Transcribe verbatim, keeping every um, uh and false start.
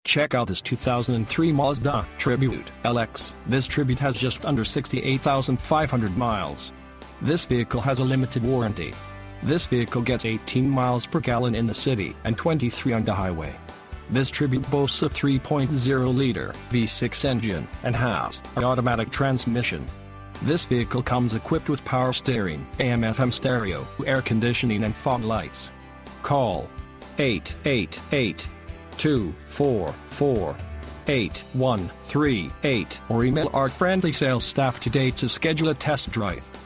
Check out this two thousand three Mazda Tribute L X. This Tribute has just under sixty-eight thousand five hundred miles. This vehicle has a limited warranty. This vehicle gets eighteen miles per gallon in the city and twenty-three on the highway. This Tribute boasts a three point oh liter V six engine and has an automatic transmission. This vehicle comes equipped with power steering, A M F M stereo, air conditioning and fog lights. Call eight eight eight, two four four, eight one three eight or email our friendly sales staff today to schedule a test drive.